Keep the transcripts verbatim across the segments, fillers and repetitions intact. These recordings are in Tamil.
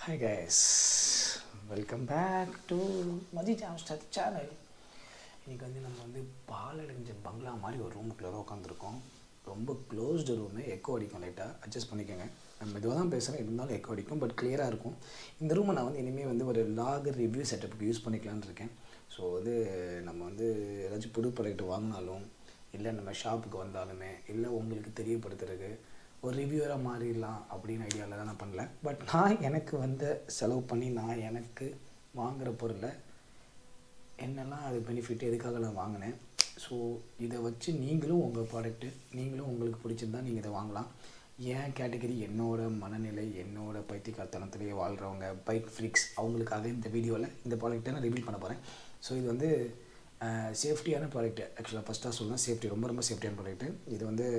Hi guys, welcome back to Maji Jamstar channel. இன்றைக்கி வந்து நம்ம வந்து பாலடைஞ்ச பங்களா மாதிரி ஒரு ரூமுக்குள்ளே தான் உட்காந்துருக்கோம். ரொம்ப க்ளோஸ்டு ரூமு, எக்கோ அடிக்கும், லைட்டாக அட்ஜஸ்ட் பண்ணிக்கோங்க. நம்ம மெதுவாக தான் பேசுகிறேன், இருந்தாலும் எக்கோ அடிக்கும், பட் கிளியராக இருக்கும். இந்த ரூமை நான் வந்து இனிமேல் வந்து ஒரு லாகர் ரிவ்யூ செட்டப்புக்கு யூஸ் பண்ணிக்கலான்னு இருக்கேன். ஸோ வந்து நம்ம வந்து ஏதாச்சும் புது ப்ராடக்ட் வாங்கினாலும் இல்லை நம்ம ஷாப்புக்கு வந்தாலுமே இல்லை உங்களுக்கு தெரியப்படுத்துறதுக்கு ஒரு ரிவ்யூவராக மாறிடலாம் அப்படின்னு ஐடியாவில் தான் நான் பண்ணல. பட் நான் எனக்கு வந்து செலவு பண்ணி நான் எனக்கு வாங்குகிற பொருளை என்னெல்லாம் அது பெனிஃபிட் எதுக்காக நான் வாங்கினேன். ஸோ இதை வச்சு நீங்களும் உங்கள் ப்ராடக்ட்டு நீங்களும் உங்களுக்கு பிடிச்சிருந்தா நீங்கள் இதை வாங்கலாம். ஏன் கேட்டகரி என்னோடய மனநிலை என்னோடய பைத்தியக்காரத்தனத்திலேயே வாழ்கிறவங்க பைக் ஃப்ரீக்ஸ் அவங்களுக்காக இந்த வீடியோவில் இந்த ப்ராடக்ட்டை நான் ரிவீல் பண்ண போகிறேன். ஸோ இது வந்து சேஃப்டியான ப்ராடக்ட்டு. ஆக்சுவலாக ஃபஸ்ட்டாக சொல்லலாம், சேஃப்டி ரொம்ப ரொம்ப சேஃப்டியான ப்ராடக்ட்டு. இது வந்து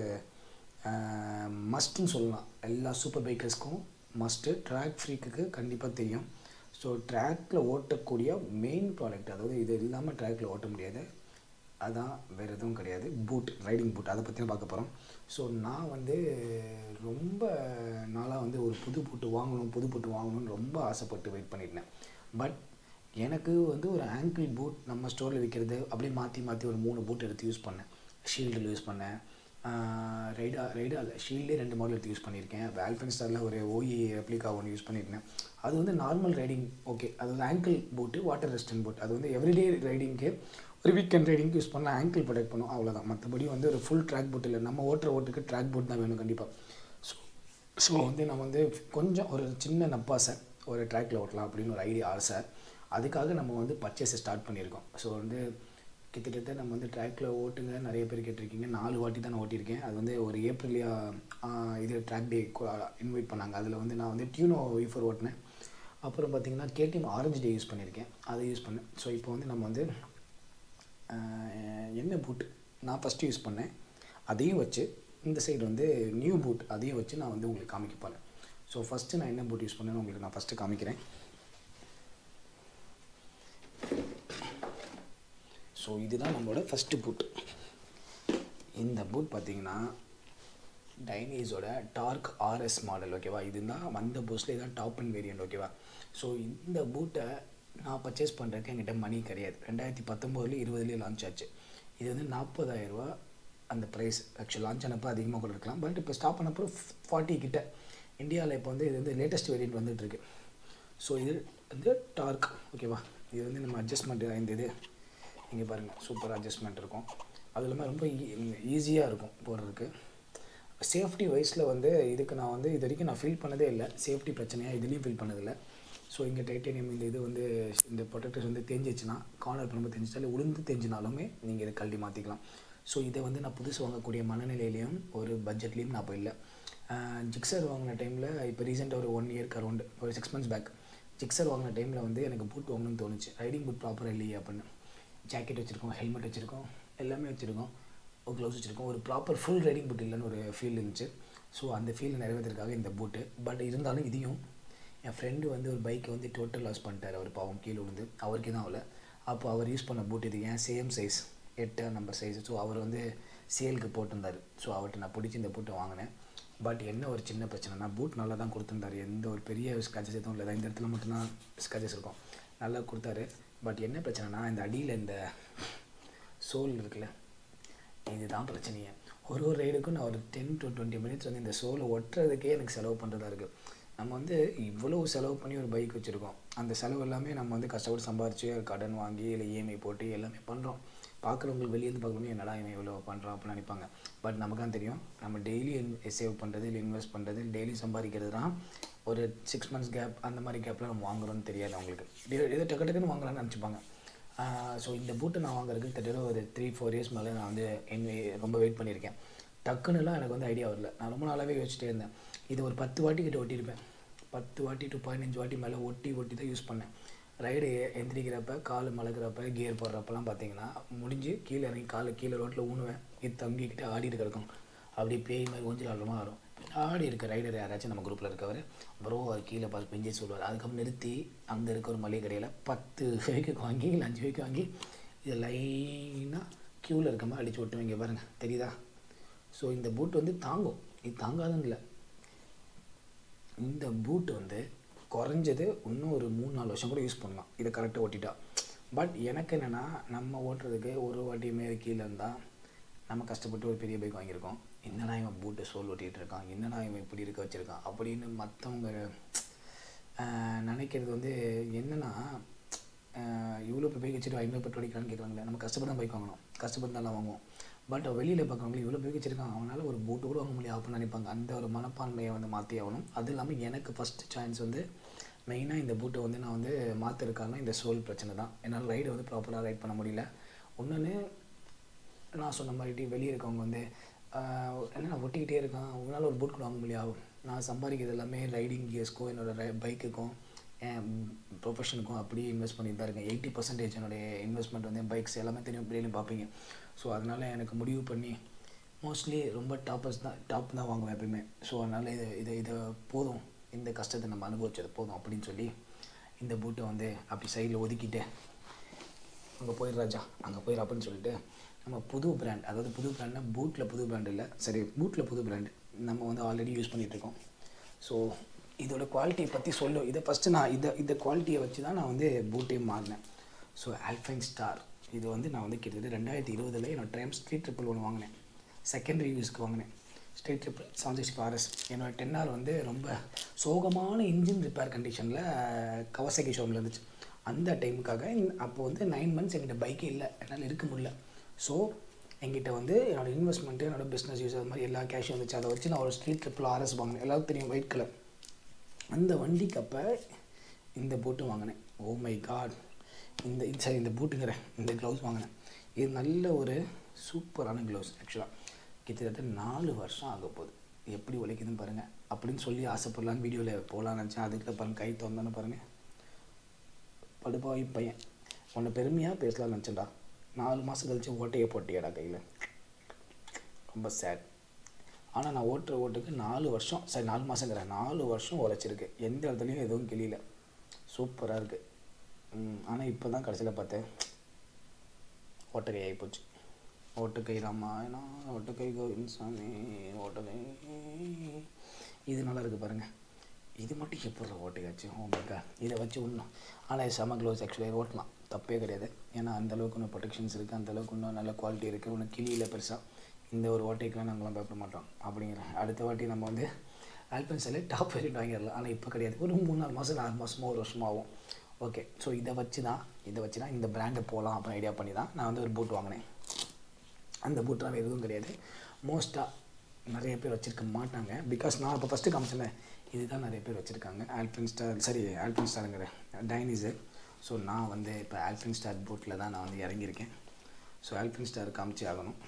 மஸ்ட்டுன்னு சொல்லலாம். எல்லா சூப்பர் பைக்கர்ஸ்க்கும் மஸ்ட்டு, ட்ராக் ஃப்ரீக்குக்கு கண்டிப்பாக தெரியும். ஸோ ட்ராக்கில் ஓட்டக்கூடிய மெயின் ப்ராடக்ட், அதாவது இது இல்லாமல் ட்ராக்கில் ஓட்ட முடியாது, அதான் வேறு எதுவும் கிடையாது, பூட், ரைடிங் பூட். அதை பற்றி பார்க்க போகிறோம். ஸோ நான் வந்து ரொம்ப நாளாக வந்து ஒரு புது பூட்டு வாங்கணும் புது பூட்டு வாங்கணும்னு ரொம்ப ஆசைப்பட்டு வெயிட் பண்ணியிருந்தேன். பட் எனக்கு வந்து ஒரு ஆங்கிள் பூட் நம்ம ஸ்டோரில் விற்கிறது அப்படியே மாற்றி மாற்றி ஒரு மூணு பூட் எடுத்து யூஸ் பண்ணேன். ஷீல்டில் யூஸ் பண்ணேன், ரைடா ரைடா இல்லை ஷீல்டே ரெண்டு மாடல் எடுத்து யூஸ் பண்ணியிருக்கேன். ஆல்ஃபன் ஸ்டாரில் ஒரு ஓஇ ரெப்ளிகா ஒன்று யூஸ் பண்ணியிருந்தேன். அது வந்து நார்மல் ரைடிங் ஓகே, அது வந்து ஆங்கிள் பூட்டு, வாட்டர் ரெசிஸ்டன்ட் பூட். அது வந்து எவ்ரிடே ரைடிங்க்கு ஒரு வீக்கெண்ட் ரைடிங்க்கு யூஸ் பண்ணால் ஆங்கிள் ப்ரொடெக்ட் பண்ணும், அவ்வளோதான். மற்றபடி வந்து ஒரு ஃபுல் ட்ராக் பூட் இல்லை. நம்ம ஓட்டுற ஓட்டுக்கு ட்ராக் பூட் தான் வேணும் கண்டிப்பாக. ஸோ ஸோ வந்து நான் வந்து கொஞ்சம் ஒரு சின்ன நப்பாசை ஒரு ட்ராக்கில் ஓட்டலாம் அப்படின்னு ஒரு ஐடியா ஆசை. அதுக்காக நம்ம வந்து பர்ச்சேஸை ஸ்டார்ட் பண்ணியிருக்கோம். ஸோ வந்து கிட்டத்தட்ட நம்ம வந்து ட்ராக்கில் ஓட்டுங்க நிறைய பேர் கேட்டிருக்கீங்க. நாலு வாட்டி தான் நான் ஓட்டியிருக்கேன். அது வந்து ஒரு ஏப்ரலியா இது ட்ராக் டே இன்வைட் பண்ணாங்க. அதில் வந்து நான் வந்து டியூனோ வீஃபர் ஓட்டினேன். அப்புறம் பார்த்திங்கன்னா கேடிஎம் ஆரஞ்சு டே யூஸ் பண்ணியிருக்கேன், அதை யூஸ் பண்ணேன். ஸோ இப்போ வந்து நம்ம வந்து என்ன பூட் நான் ஃபஸ்ட்டு யூஸ் பண்ணேன் அதையும் வச்சு, இந்த சைடு வந்து நியூ பூட் அதையும் வச்சு நான் வந்து உங்களுக்கு காமிக்க போகிறேன். ஸோ ஃபஸ்ட்டு நான் என்ன பூட் யூஸ் பண்ணேன்னு உங்களுக்கு நான் ஃபஸ்ட்டு காமிக்கிறேன். ஸோ இதுதான் நம்மளோட ஃபஸ்ட்டு பூட். இந்த பூட் பார்த்திங்கன்னா டைனீஸோட டார்க் ஆர்எஸ் மாடல், ஓகேவா. இதுதான் வந்த பூஸ்ட்ல இதான் டாப் அண்ட் வேரியன்ட், ஓகேவா. ஸோ இந்த பூட்டை நான் பர்ச்சேஸ் பண்ணுறதுக்கு என்கிட்ட மணி கிடையாது. ரெண்டாயிரத்தி பத்தொம்போதுலேயே இருபதுலேயே லான்ச் ஆச்சு. இது வந்து நாற்பதாயிரரூவா அந்த ப்ரைஸ். ஆக்சுவல் லான்ச் ஆனப்போ அதிகமாக கூட இருக்கலாம், பட் இப்போ ஸ்டாப் பண்ணப்போ ஃபார்ட்டி கிட்ட இந்தியாவில் இப்போ வந்து இது வந்து லேட்டஸ்ட் வேரியன்ட் வந்துட்டுருக்கு. ஸோ இது வந்து டார்க், ஓகேவா. இது வந்து நம்ம அட்ஜஸ்ட்மெண்ட், இந்த இது இங்கே பாருங்கள், சூப்பர் அட்ஜஸ்ட்மெண்ட் இருக்கும். அது இல்லாமல் ரொம்ப ஈஸியாக இருக்கும் போடுறதுக்கு. சேஃப்டி வைஸில் வந்து இதுக்கு நான் வந்து இது வரைக்கும் நான் ஃபீல் பண்ணதே இல்லை, சேஃப்டி பிரச்சனையாக இதுலேயும் ஃபீல் பண்ணதில்லை. ஸோ இங்கே டைட்டேனியம் இந்த இது வந்து இந்த ப்ரொடெக்டர்ஸ் வந்து தெரிஞ்சிச்சுன்னா, கார்னர் பண்ணும்போது தெரிஞ்சிச்சாலே உளுந்து தெரிஞ்சினாலுமே நீங்கள் இதை கழட்டி மாற்றிக்கலாம். ஸோ இதை வந்து நான் புதுசு வாங்கக்கூடிய மனநிலையிலையும் ஒரு பட்ஜெட்லேயும் நான் இப்போ இல்லை. ஜிக்ஸர் வாங்கின டைமில் இப்போ ரீசெண்டாக ஒரு ஒன் இயர்க்கு அரௌண்டு ஒரு சிக்ஸ் மந்த்ஸ் பேக் ஜிக்ஸர் வாங்கின டைமில் வந்து எனக்கு பூட் வாங்கணும்னு தோணுச்சு. ரைடிங் பூட் ப்ராப்பராக இல்லையே அப்படின்னு. ஜாக்கெட் வச்சுருக்கோம், ஹெல்மெட் வச்சுருக்கோம், எல்லாமே வச்சுருக்கோம், ஒரு க்ளவுஸ் வச்சுருக்கோம், ஒரு ப்ராப்பர் ஃபுல் ரைடிங் பூட் இல்லைன்னு ஒரு ஃபீல் இருந்துச்சு. ஸோ அந்த ஃபீல் நிறைவேற்றுறதுக்காக இந்த பூட்டு. பட் இருந்தாலும் இதையும் என் ஃப்ரெண்டு வந்து ஒரு பைக்கை வந்து டோட்டல் லாஸ் பண்ணிட்டார். அவர் பாவம் கீழே விழுந்து, அவருக்கு தான் ஆகலை. அப்போ அவர் யூஸ் பண்ண பூட் இது ஏன் சேம் சைஸ், எட்டு நம்பர் சைஸ். ஸோ அவர் வந்து சேலுக்கு போட்டிருந்தார். ஸோ அவர்கிட்ட நான் பிடிச்சி இந்த பூட்டை வாங்கினேன். பட் என்ன ஒரு சின்ன பிரச்சனைனா, பூட் நல்லா தான் கொடுத்துருந்தார், எந்த ஒரு பெரிய ஸ்க்ராச்சஸ் எதுவும் இல்லை. இந்த இடத்துல மட்டும்தான் ஸ்க்ராச்சஸ் இருக்கும், நல்லா கொடுத்தாரு. பட் என்ன பிரச்சனைனா, இந்த அடியில் இந்த சோல் இருக்குல்ல, இதுதான் பிரச்சனையே. ஒரு ஒரு ரைடுக்கும் நான் ஒரு டென் டு டுவெண்ட்டி மினிட்ஸ் வந்து இந்த சோலை ஒட்டுறதுக்கே எனக்கு செலவு பண்ணுறதா இருக்குது. நம்ம வந்து இவ்வளோ செலவு பண்ணி ஒரு பைக் வச்சுருக்கோம், அந்த செலவு எல்லாமே நம்ம வந்து கஷ்டப்பட்டு சம்பாரித்து கடன் வாங்கி இல்லை இஎம்ஐ போட்டு எல்லாமே பண்ணுறோம். பார்க்குறவங்களுக்கு வெளியேருந்து பார்க்கணுமே என்னடா இவன் இவ்வளோ பண்ணுறோம் அப்படின்னு நினைப்பாங்க. பட் நமக்கு தான் தெரியும், நம்ம டெய்லி சேவ் பண்ணுறது இல்லை இன்வெஸ்ட் பண்ணுறது, டெய்லி சம்பாதிக்கிறது தான். ஒரு சிக்ஸ் மந்த்ஸ் கேப் அந்த மாதிரி கேப்பில் நம்ம வாங்குறோன்னு தெரியாது அவங்களுக்கு, ஏதோ டக்கு டக்குன்னு வாங்கலான்னு நினச்சிப்பாங்க. ஸோ இந்த பூட்டை நான் வாங்குறதுக்கு கிட்டத்தட்ட ஒரு த்ரீ ஃபோர் இயர்ஸ் மேலே நான் வந்து என்ன ரொம்ப வெயிட் பண்ணியிருக்கேன். டக்குன்னுலாம் எனக்கு வந்து ஐடியா வரல, நான் ரொம்ப நாளாகவே யோசிச்சிட்டே இருந்தேன். இது ஒரு பத்து வாட்டி கிட்ட ஒட்டியிருப்பேன், பத்து வாட்டி டு பதினஞ்சு வாட்டி மேலே ஒட்டி ஒட்டி தான் யூஸ் பண்ணேன். ரைடு எந்திரிக்கிறப்ப, கால் மலக்கிறப்ப, கியர் போடுறப்பெல்லாம் பார்த்தீங்கன்னா முடிஞ்சு கீழே இறங்கி காலை கீழே ரோட்டில் ஊனுவேன். இது தம்பிக்கிட்டே ஆடிட்டு கிடக்கும், அப்படியே பேய் மாதிரி கொஞ்சம் ஆடுறமாக வரும். ஆடி இருக்க ரைடர் யாராச்சும் நம்ம குரூப்பில் இருக்கவர் ப்ரோ அது கீழே பார்த்து பெஞ்சே சொல்லுவார். அதுக்கப்புறம் நிறுத்தி அங்கே இருக்க ஒரு மளிகை கடையில் பத்து வைக்கு வாங்கி இல்லை அஞ்சு வைக்கு வாங்கி இது லைனாக க்யூவில் இருக்க மாதிரி அடித்து விட்டுவீங்க பாருங்கள், தெரியுதா. ஸோ இந்த பூட் வந்து தாங்கும், இது தாங்காதுன்னு இல்லை. இந்த பூட் வந்து குறைஞ்சது இன்னும் ஒரு மூணு நாலு வருஷம் கூட யூஸ் பண்ணலாம் இதை கரெக்டாக ஓட்டிட்டா. பட் எனக்கு என்னென்னா நம்ம ஓட்டுறதுக்கு ஒரு வாட்டி மேலே கீழே இருந்தால் நம்ம கஷ்டப்பட்டு ஒரு பெரிய பைக் வாங்கியிருக்கோம், என்னடா இவன் பூட்டை சோல் ஓட்டிகிட்டு இருக்கான், என்னடா இவன் இப்படி இருக்க வச்சுருக்கான் அப்படின்னு மற்றவங்க நினைக்கிறது வந்து என்னென்னா இவ்வளோ பைக் வச்சுட்டு ஐநூறு பெட்ரோல் அடிக்கிறான்னு கேட்குறாங்களே. நம்ம கஷ்டப்பட்டு தான் பைக் வாங்கணும், கஷ்டப்பட்டு தான் வாங்குவோம். பட் வெளியில் பார்க்குறவங்க இவ்வளோ பைக் வச்சுருக்கான் அவனால் ஒரு பூட்டு கூட வாங்க முடியாது அப்படின்னு நினைப்பாங்க. அந்த ஒரு மனப்பான்மையை வந்து மாற்றி ஆகணும். அது இல்லாமல் எனக்கு ஃபஸ்ட்டு சான்ஸ் வந்து மெயினாக இந்த பூட்டை வந்து நான் வந்து மாற்றிருக்காங்கன்னா இந்த சோல் பிரச்சனை தான். என்னால் ரைடை வந்து ப்ராப்பராக ரைட் பண்ண முடியல. ஒன்று நான் சொன்ன மாதிரி வெளியே இருக்கவங்க வந்து என்ன நான் ஒட்டிக்கிட்டே இருக்கான் உங்களால் ஒரு பூட் கூட வாங்க முடியாது. நான் சம்பாதிக்கிறது எல்லாமே ரைடிங் கியர்ஸ்க்கும் என்னோடய ரை பைக்குக்கும் என் ப்ரொஃபஷனுக்கும் அப்படியே இன்வெஸ்ட் பண்ணிட்டு தான் இருக்கேன். எயிட்டி பர்சன்டேஜ் என்னுடைய இன்வெஸ்ட்மெண்ட் வந்து என் பைக்ஸ் எல்லாமே தெரியும் டெய்லியும் பார்ப்பீங்க. ஸோ அதனால் எனக்கு முடிவு பண்ணி மோஸ்ட்லி ரொம்ப டாப்பர்ஸ் தான் டாப் தான் வாங்குவேன் எப்பயுமே. ஸோ அதனால் இது இதை இதை போதும், இந்த கஷ்டத்தை நம்ம அனுபவிச்சது போதும் அப்படின்னு சொல்லி இந்த பூட்டை வந்து அப்படி சைடில் ஒதுக்கிட்டு அங்கே போயிடு ராஜா அங்கே போயிடு அப்படின்னு சொல்லிட்டு நம்ம புது பிராண்ட், அதாவது புது பிராண்ட்னா பூட்டில் புது பிராண்ட் இல்லை, சரி பூட்டில் புது பிராண்டு நம்ம வந்து ஆல்ரெடி யூஸ் பண்ணிகிட்ருக்கோம். ஸோ இதோட குவாலிட்டியை பற்றி சொல்லும். இதை ஃபஸ்ட்டு நான் இதை இந்த குவாலிட்டியை வச்சு தான் நான் வந்து பூட்டையும் மாறினேன். ஸோ ஆல்பைன் ஸ்டார் இது வந்து நான் வந்து கிட்டத்தட்ட ரெண்டாயிரத்தி இருபதில் என்னோடய டைம் ஸ்ட்ரீட் ட்ரிப்பிள் ஒன்று வாங்கினேன், செகண்டரி யூஸ்க்கு வாங்கினேன். Street Triple seven sixty RS என்னோடய டென் ஆர் வந்து ரொம்ப சோகமான இன்ஜின் ரிப்பேர் கண்டிஷனில் கவாசாகி ஷோரூமில் இருந்துச்சு. அந்த டைமுக்காக அப்போ வந்து நைன் மந்த்ஸ் எங்கிட்ட பைக்கே இல்லை, என்னால் இருக்க முடியல. ஸோ எங்கிட்ட வந்து என்னோடய இன்வெஸ்ட்மெண்ட்டு என்னோடய பிஸ்னஸ் யூஸ் அது மாதிரி எல்லா கேஷும் வந்துச்சு. அதை வச்சு நான் ஒரு ஸ்ட்ரீட் ட்ரிப்பிள் ஆர்எஸ் வாங்கினேன், எல்லாருக்கும் தெரியும் ஒயிட் கலர். அந்த வண்டிக்கு அப்போ இந்த பூட்டு வாங்கினேன். ஓ மை காட், இந்த சரி இந்த பூட்டுங்கிறேன் இந்த க்ளவுஸ் வாங்கினேன். இது நல்ல ஒரு சூப்பரான க்ளவுஸ். ஆக்சுவலாக கிட்டத்தட்ட நாலு வருஷம் ஆக போகுது, எப்படி உழைக்குதுன்னு பாருங்கள். அப்படின்னு சொல்லி ஆசைப்படலான்னு வீடியோவில் போகலான்னு நினச்சேன். அதுக்குள்ள பாருங்கள் கை தந்தானே பாருங்கள். படுபாவி பையன் உன்னை பெருமையாக பேசலாம்னு நினச்சேன்டா, நாலு மாதம் கழிச்சு ஓட்டையை போட்டியடா கையில், ரொம்ப சேட். ஆனால் நான் ஓட்டுற ஓட்டுக்கு நாலு வருஷம் சரி நாலு மாதங்கிறேன் நாலு வருஷம் உழைச்சிருக்கு, எந்த இடத்துலையும் எதுவும் கிளியில, சூப்பராக இருக்குது. ஆனால் இப்போ தான் கடைசியில் பார்த்தேன் ஓட்டக்கை ஆகிப்போச்சு. ஓட்டக்கை ராமாயணா ஓட்டக்கை கோவிந்தசாமி ஓட்டக்கை, இது நல்லா இருக்குது பாருங்கள். இது மட்டும் எப்படி ஓட்டையாச்சு ஓமேக்கா இதை வச்சு ஒன்றும். ஆனால் செம க்ளோஸ் ஆக்சுவலாக ஓட்டலாம், தப்பே கிடையாது. ஏன்னா அந்தளவுக்கு இன்னும் ப்ரொடெக்ஷன்ஸ் இருக்குது, அந்தளவுக்கு இன்னும் நல்ல குவாலிட்டி இருக்குது. ஒன்றும் கிளியில் பெருசாக இந்த ஒரு ஓட்டைக்கெலாம் நாங்களாம் பயப்பட மாட்டோம் அப்படிங்கிறேன். அடுத்த வாட்டி நம்ம வந்து ஆல்பைன் ஸ்டைலே டாப் வேரியண்ட் வாங்கிடலாம். ஆனால் இப்போ கிடையாது, ஒரு மூணு நாலு மாதம் ஆறு மாதமோ ஒரு வருஷமோ ஆகும். ஓகே, ஸோ இதை வச்சு தான் இதை வச்சு தான் இந்த பிராண்டை போகலாம் அப்படின்னு ஐடியா பண்ணி தான் நான் வந்து ஒரு பூட் வாங்கினேன். அந்த பூட்லாம் வேறு எதுவும் கிடையாது, மோஸ்ட்டாக நிறைய பேர் வச்சுருக்க மாட்டாங்க. பிகாஸ் நான் இப்போ ஃபஸ்ட்டு காமிச்சேன் இதுதான் நிறைய பேர் வச்சுருக்காங்க. ஆல்பைன் ஸ்டார் சரி ஆல்பைன் ஸ்டாருங்கிற டைனிசர். ஸோ நான் வந்து இப்போ ஆல்பைன் ஸ்டார் பூட்டில் தான் நான் வந்து இறங்கியிருக்கேன். ஸோ ஆல்பைன் ஸ்டார் காமிச்சு ஆகணும்.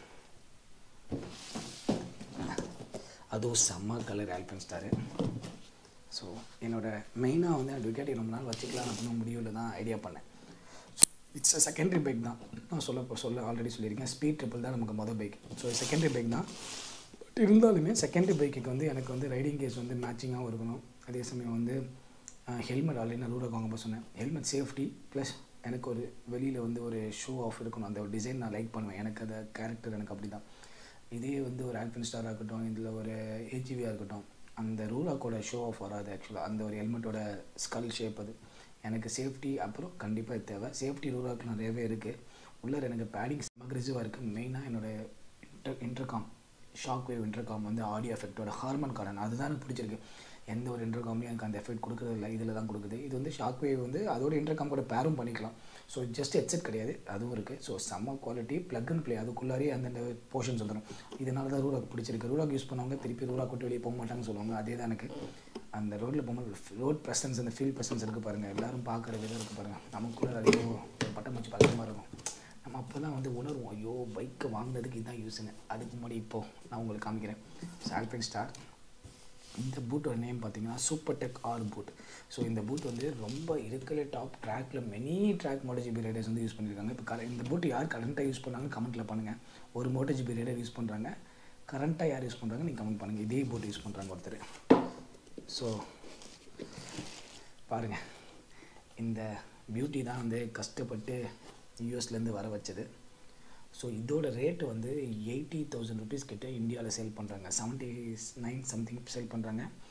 அதுவும் செம்ம கலர் ஆல்பைன் ஸ்டாரு. ஸோ என்னோடய மெயினாக வந்து டுக்காட்டி ரொம்ப நாள் வச்சுக்கலாம் அப்படின்னு முடிவில் தான் ஐடியா பண்ணேன். இட்ஸ் அ செகண்டரி பைக் தான் நான் சொல்ல சொல்ல ஆல்ரெடி சொல்லியிருக்கேன். ஸ்பீட் ட்ரிப்பிள் தான் நமக்கு மொதல் பைக். ஸோ செகண்டரி பைக் தான். பட் இருந்தாலுமே செகண்டரி பைக்குக்கு வந்து எனக்கு வந்து ரைடிங் கேஸ் வந்து மேட்சிங்காகவும் இருக்கணும். அதே சமயம் வந்து ஹெல்மெட் ஆல்ரெடி நான் ரூடாக வாங்க போக சொன்னேன். ஹெல்மெட் சேஃப்டி ப்ளஸ் எனக்கு ஒரு வெளியில் வந்து ஒரு ஷோ ஆஃப் இருக்கணும். அந்த ஒரு டிசைன் நான் லைக் பண்ணுவேன், எனக்கு அந்த கேரக்டர் எனக்கு அப்படி தான். இதே வந்து ஒரு ஆல்பைன் ஸ்டாராக இருக்கட்டும், இதில் ஒரு ஏஜிவியாக இருக்கட்டும், அந்த ரூலாக்கோட ஷோ ஆஃப் வராது. ஆக்சுவலாக அந்த ஒரு ஹெல்மெட்டோட ஸ்கல் ஷேப் அது எனக்கு சேஃப்டி அப்புறம் கண்டிப்பாக தேவை. சேஃப்டி ரூலாக்கு நிறையவே இருக்குது. உள்ளே எனக்கு பேடிங் அக்ரெசிவாக இருக்குது. மெயினாக என்னோடய inter intercom shock wave intercom வந்து ஆடியோ எஃபெக்டோட ஹார்மன் கார்டன் அதுதான் எனக்கு பிடிச்சிருக்கு. எந்த ஒரு இன்டர்காம்லையும் எனக்கு அந்த எஃபெக்ட் கொடுக்குறது இல்லை, இதில் தான் கொடுக்குது. இது வந்து ஷாக் வேவ் வந்து அதோட இன்டர்காம் கூட பேரும் பண்ணிக்கலாம். ஸோ ஜஸ்ட் ஹெட்செட் கிடையாது, அதுவும் இருக்குது. ஸோ செம்ம குவாலிட்டி, ப்ளக் அண்ட் ப்ளே, அதுக்குள்ளாரே அந்தந்த போர்ஷன்ஸ் வந்துடும். இதனால தான் ரூலாக் பிடிச்சிருக்கு. ரூலாக் யூஸ் பண்ணவங்க திருப்பி ரூலாக் விட்டு வெளியே போக மாட்டாங்கன்னு சொல்லுவாங்க. அதே தான் எனக்கு அந்த ரோட்டில் போகும்போது ரோட் ப்ரெசன்ஸ், அந்த ஃபீல் ப்ரெசன்ஸ் இருக்குது பாருங்கள். எல்லோரும் பார்க்குற விதம் இருக்குது பாருங்கள். நமக்குள்ளே அதிக பட்டம் வச்சு பார்க்குற மாதிரி இருக்கும். நம்ம அப்போ தான் வந்து உணர்வோம், ஐயோ பைக்கை வாங்கினதுக்கு இதுதான் யூஸுங்க. அதுக்கு முன்னாடி இப்போது நான் உங்களுக்கு காமிக்கிறேன். Alpine star. இந்த பூட்டோட நேம் பார்த்தீங்கன்னா super tech R boot. So இந்த பூட் வந்து ரொம்ப இருக்கிற டாப் ட்ராக்கில் மெனி ட்ராக் மோட்டோஜிபி ரைடர்ஸ் வந்து யூஸ் பண்ணியிருக்காங்க. இப்போ கர இந்த பூட் யார் கரண்ட்டாக யூஸ் பண்ணாங்க கமெண்ட்டில் பண்ணுங்கள். ஒரு மோட்டோஜிபி ரைடர் யூஸ் பண்ணுறாங்க, கரண்ட்டாக யார் யூஸ் பண்ணுறாங்க நீங்கள் கமெண்ட் பண்ணுங்கள். இதே பூட் யூஸ் பண்ணுறாங்க ஒருத்தர். ஸோ பாருங்கள், இந்த பியூட்டி தான் வந்து கஷ்டப்பட்டு யூஎஸ்லேருந்து வர வச்சது. ஸோ இதோட ரேட்டு வந்து எயிட்டி தௌசண்ட் ருபீஸ் கிட்டே இந்தியாவில் சேல் பண்ணுறாங்க. செவன்ட்டி நைன் சம்திங் சேல் பண்ணுறாங்க.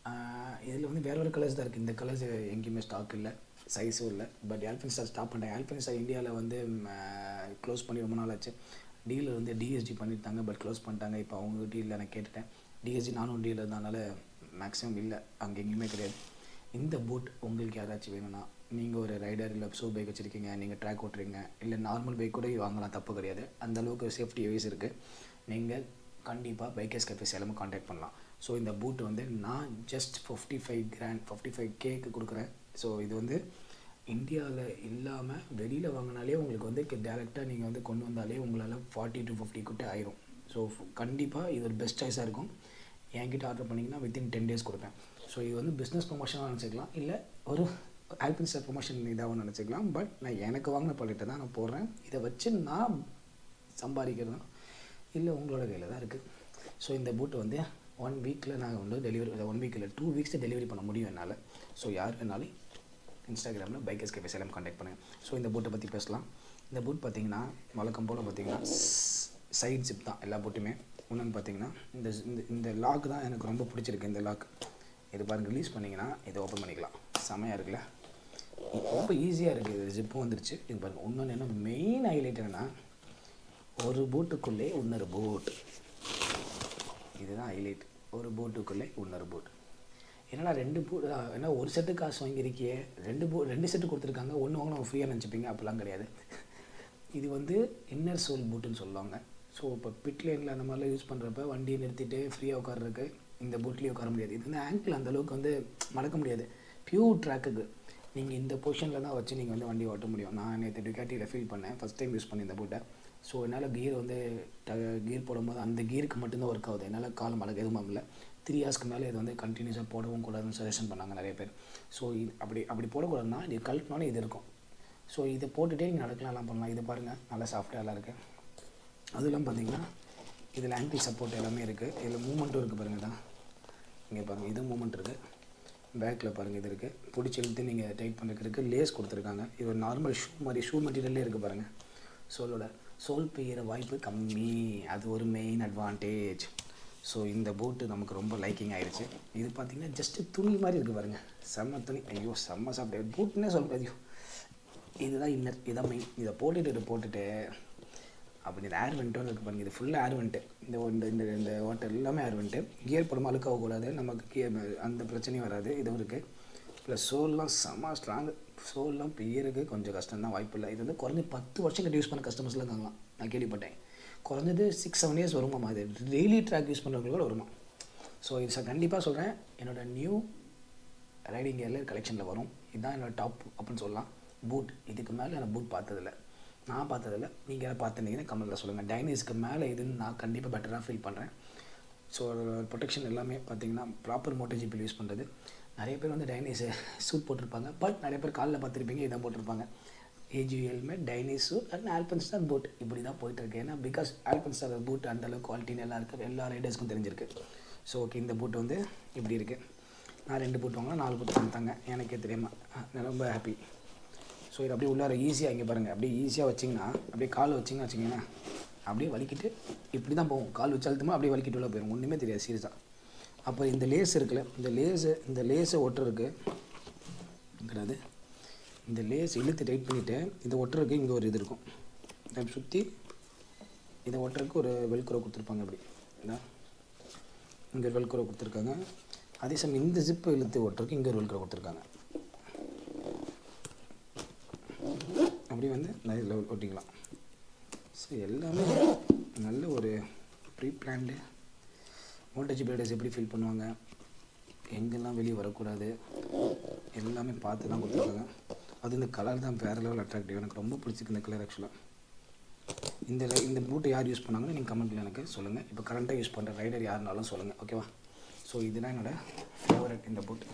இதில் வந்து வேறு வேறு கலர்ஸ் தான் இருக்குது. இந்த கலர்ஸ் எங்கேயுமே ஸ்டாக் இல்லை, சைஸும் இல்லை. பட் ஆல்பினிஸ்டா ஸ்டாப் பண்ணிட்டேன். ஆல்பினிஸ்டா இந்தியாவில் வந்து க்ளோஸ் பண்ணி ரொம்ப நாள் ஆச்சு. டீலர் வந்து டிஎஸ்ஜி பண்ணிட்டாங்க, பட் க்ளோஸ் பண்ணிட்டாங்க. இப்போ அவங்க டீலில் நான் கேட்டுட்டேன். டிஎஸ்ஜி நானும் டீலர் இருந்தனால மேக்ஸிமம் இல்லை, அங்கே எங்கேயுமே கிடையாது. இந்த பூட் உங்களுக்கு யாராச்சும் வேணும்னா, நீங்கள் ஒரு ரைடர் இல்லை ஷூ பைக் வச்சுருக்கீங்க, நீங்கள் ட்ராக் ஓட்டுறீங்க, இல்லை நார்மல் பைக் கூட வாங்கலாம், தப்பு கிடையாது. அந்தளவுக்கு சேஃப்டி வைஸ் இருக்குது. நீங்கள் கண்டிப்பாக பைக்கர்ஸ் கேஃபே சேலமும் காண்டாக்ட் பண்ணலாம். ஸோ இந்த பூட் வந்து நான் just fifty five grand fifty five கேக்கு கொடுக்குறேன். ஸோ இது வந்து இந்தியாவில் இல்லாமல் வெளியில் வாங்கினாலே உங்களுக்கு வந்து டேரெக்டாக நீங்கள் வந்து கொண்டு வந்தாலே உங்களால் ஃபார்ட்டி டு ஃபிஃப்டி கிட்ட ஆயிரும். ஸோ கண்டிப்பாக இது ஒரு பெஸ்ட் சாய்ஸாக இருக்கும். என்கிட்ட ஆர்டர் பண்ணிங்கன்னா வித்தின் டென் டேஸ் கொடுப்பேன். ஸோ இது வந்து பிஸ்னஸ் ப்ரொமோஷனாக நினச்சிக்கலாம், இல்லை ஒரு ஆல்பினிஸ்டா ப்ரொமோஷன் இதாகவும் நினச்சிக்கலாம். பட் நான் எனக்கு வாங்கின ப்ராடக்ட்டை தான் நான் போடுறேன். இதை வச்சு நான் சம்பாதிக்கிறதும் இல்லை உங்களோட கையில் தான் இருக்குது. ஸோ இந்த பூட்டு வந்து ஒன் வீக்கில் நான் வந்து டெலிவரி ஒன் வீக்கில் டூ வீக்ஸில் டெலிவரி பண்ண முடியும் என்னால். ஸோ யார் வேணாலும் இன்ஸ்டாகிராமில் பைக்கர்ஸ் கேஃபே சேலம் காண்டாக்ட் பண்ணுங்கள். ஸோ இந்த பூட்டை பற்றி பேசலாம். இந்த பூட் பார்த்திங்கன்னா வழக்கம் போல் பார்த்திங்கன்னா சைட் ஜிப் தான் எல்லா பூட்டுமே. ஒன்றுன்னு பார்த்தீங்கன்னா இந்த இந்த லாக் தான் எனக்கு ரொம்ப பிடிச்சிருக்கு. இந்த லாக் இது பாருங்கள், ரிலீஸ் பண்ணிங்கன்னா இதை ஓப்பன் பண்ணிக்கலாம். செமையாக இருக்குல்ல, ரொம்ப ஈஸியாக இருக்குது. இது ஜிப்பும் வந்துருச்சு. இது பாருங்கள். இன்னொன்று என்ன மெயின் ஹைலைட் என்னென்னா, ஒரு பூட்டுக்குள்ளே இன்னொரு பூட். இதுதான் ஹைலைட். ஒரு பூட்டுக்குள்ளே இன்னொரு பூட். என்னன்னா ரெண்டு பூட் ஏன்னா ஒரு செட்டு காசு வாங்கியிருக்கியே, ரெண்டு பூ ரெண்டு செட்டு கொடுத்துருக்காங்க, ஒன்று வாங்க நம்ம ஃப்ரீயாக நினச்சிப்பீங்க. அப்படிலாம் கிடையாது. இது வந்து இன்னர் சோல் பூட்டுன்னு சொல்லுவாங்க. ஸோ இப்போ பிட் லைனில் அந்த மாதிரிலாம் யூஸ் பண்ணுறப்ப வண்டியை நிறுத்திட்டு ஃப்ரீயாக உட்கார்றதுக்கு இந்த பூட்லேயே உட்கார முடியாது. இது வந்து ஆங்கிள் அந்தளவுக்கு வந்து மடக்க முடியாது. பியூர் ட்ராக்குக்கு நீங்கள் இந்த பொசிஷனில் தான் வச்சு நீங்கள் வந்து வண்டி ஓட்ட முடியும். நான் நேற்று டுக்காட்டியில் ஃபீல் பண்ணேன், ஃபஸ்ட் டைம் யூஸ் பண்ணி இந்த பூட்டை. ஸோ என்னால் கியர் வந்து ட கியர் போடும்போது அந்த கியருக்கு மட்டும்தான் ஒர்க் ஆகுது. என்னால் காலம் மடக்க எதுவும் இல்லை. த்ரீ ஹார்ஸ்க்கு மேலே இது வந்து கண்டினியூஸாக போடவும் கூடாதுன்னு சஜஷன் பண்ணாங்க நிறைய பேர். ஸோ இது அப்படி அப்படி போடக்கூடாதுன்னா இது கழட்டினாலும் இது இருக்கும். ஸோ இதை போட்டுகிட்டே நீங்கள் நடக்கலாம்லாம் பண்ணலாம். இது பாருங்கள், நல்லா சாஃப்டாக இருக்குது. அதெல்லாம் பார்த்தீங்கன்னா இதில் ஆங்கிள் சப்போர்ட் எல்லாமே இருக்குது. இதில் மூமெண்ட்டும் இருக்குது பாருங்கள். தான் இங்கே பாருங்கள், இது மூமெண்ட் இருக்குது. பேக்கில் பாருங்கள் இது இருக்குது. பிடிச்சி இழுத்து நீங்கள் டைட் பண்ணுறதுக்கு இருக்குது. லேஸ் கொடுத்துருக்காங்க. இது ஒரு நார்மல் ஷூ மாதிரி ஷூ மெட்டீரியல்லே இருக்குது பாருங்கள். சோலோட சோல் பெய்கிற வாய்ப்பு கம்மி, அது ஒரு மெயின் அட்வான்டேஜ். ஸோ இந்த பூட்டு நமக்கு ரொம்ப லைக்கிங் ஆகிடுச்சு. இது பார்த்திங்கன்னா ஜஸ்ட்டு துணி மாதிரி இருக்குது பாருங்கள், செம்ம துணி. ஐயோ செம்ம சாப்பிட்டு பூட்டுன்னே சொல்ல ஐயோ. இதுதான் இன்னர், இதான் மெயின். இதை போட்டுட்டு இதை போட்டுட்டு அப்படி இந்த ஏர் வெண்ட்டும் இருக்குது பாருங்கள். இது ஃபுல்லாக ஏர் வெண்ட்டு. இந்த இந்த இந்த வாட்டர் எல்லாமே ஏர் வெண்ட்டு. கியர் போடாமல் அழுக்காகக்கூடாது, நமக்கு கியர் அந்த பிரச்சனையும் வராது. இதுவும் இருக்குது. ப்ளஸ் சோல்லாம் செம்ம ஸ்ட்ராங்கு. சோல்லாம் பியருக்கு கொஞ்சம் கஷ்டம் தான், வாய்ப்பு இல்லை. இது வந்து குறைஞ்சி பத்து வருஷம் கட்டி யூஸ் பண்ண கஸ்டமர்ஸ்லாம் இருக்காங்களாம், நான் கேள்விப்பட்டேன். குறைஞ்சது சிக்ஸ் செவன் இயர்ஸ் வருமாம்மா. இது டெய்லி ட்ராக் யூஸ் பண்ணுறவங்களுக்கு கூட வருமா. ஸோ இது சார் கண்டிப்பாக சொல்கிறேன், என்னோடய நியூ ரைடிங் கியரில் கலெக்ஷனில் வரும். இதுதான் என்னோடய டாப் அப்படின்னு சொல்லலாம். பூட் இதுக்கு மேலே நான் பூட் பார்த்ததில்லை, நான் பார்த்ததில்ல. நீங்கள் யாரும் பார்த்துருந்தீங்கன்னா கமெண்ட்டில் சொல்லுங்கள். டைனிஸ்க்கு மேலே இதுன்னு நான் கண்டிப்பாக பெட்டராக ஃபீல் பண்ணுறேன். ஸோ ப்ரொடெக்ஷன் எல்லாமே பார்த்தீங்கன்னா ப்ராப்பர் மோட்டோ ஜிபியில் யூஸ் பண்ணுறது. நிறைய பேர் வந்து டைனிஸு சூட் போட்டிருப்பாங்க, பட் நிறைய பேர் காலில் பார்த்துருப்பீங்க இதான் போட்டிருப்பாங்க. AG helmet, Dainese and Alpinestar boot இப்படி தான் போயிட்டுருக்கு. ஏன்னா பிகாஸ் ஆல்பன்ஸ்டார் பூட் அந்தளவுக்கு குவாலிட்டின்னு எல்லாம் இருக்குது, எல்லா ரைடர்ஸ்க்கும் தெரிஞ்சிருக்கு. ஸோ ஓகே, இந்த பூட் வந்து இப்படி இருக்குது. நான் ரெண்டு பூட் வாங்கினா நாலு பூட் தந்தாங்க, எனக்கே தெரியாமல். நான் ரொம்ப ஹாப்பி. ஸோ இது அப்படியே உள்ளார ஈஸியாக இங்கே பாருங்கள், அப்படியே ஈஸியாக வச்சிங்கன்னா அப்படியே கால் வச்சிங்கன்னா வச்சிங்கன்னா அப்படியே வலிக்கிட்டு இப்படி தான் போகும். கால் வச்சு அழுத்தமாக அப்படியே வலிக்கிட்டு உள்ள போயிடும், ஒன்றுமே தெரியாது சீரியஸாக. அப்போ இந்த லேஸ் இருக்குல்ல, இந்த லேஸு இந்த லேஸை ஒட்டுறதுக்கு கிடையாது, இந்த லேஸ் இழுத்து டைட் பண்ணிவிட்டு இதை ஒட்டுறதுக்கு இங்கே ஒரு இது இருக்கும். இதை சுற்றி இதை ஒட்டுறதுக்கு ஒரு வெல்க்ரோ கொடுத்துருப்பாங்க. அப்படி இதான் இங்கே ஒரு வெல்க்ரோ கொடுத்துருக்காங்க. அதே சமயம் இந்த ஜிப்பை இழுத்து ஒட்டுறதுக்கு இங்கே ஒரு வெல்க்ரோ கொடுத்துருக்காங்க. அப்படி வந்து நிறைய லெவல் ஒட்டிக்கலாம். ஸோ எல்லாமே நல்ல ஒரு pre planned. Moto GP riders எப்படி ஃபீல் பண்ணுவாங்க, எங்கெல்லாம் வெளியே வரக்கூடாது, எல்லாமே பார்த்து தான் கொடுத்துருக்காங்க. அது இந்த கலர் தான் வேறு லெவல் அட்ராக்டிவ். எனக்கு ரொம்ப பிடிச்சிருக்கு இந்த கலர் ஆக்சுவலாக. இந்த இந்த பூட்டை யார் யூஸ் பண்ணாங்கன்னு நீங்கள் கமெண்ட்டில் எனக்கு சொல்லுங்கள். இப்போ கரண்ட்டாக யூஸ் பண்ணுற ரைடர் யாருனாலும் சொல்லுங்கள், ஓகேவா. ஸோ இதுதான் என்னோடய ஃபேவரட் இந்த boot.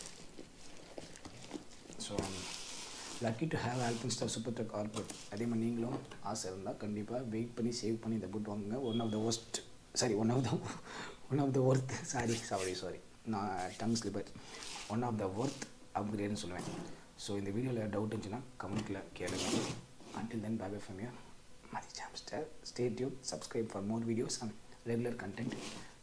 So lucky to have Alpinestar super track corporate. அதே மாதிரி நீங்களும் ஆசை இருந்தால் கண்டிப்பாக வெயிட் பண்ணி சேவ் பண்ணி இந்த பூட் வாங்குங்க. One of the worst sorry one of the one of the worth sorry sorry sorry நான் tongue slipper one of the worth அப்கிரேட்னு சொல்லுவேன். ஸோ இந்த வீடியோவில் டவுட் இருந்துச்சுன்னா கமெண்ட்டில் கேளுங்க. until then bye bye from here, Madi Jamster. Stay tuned, subscribe for more videos and regular content.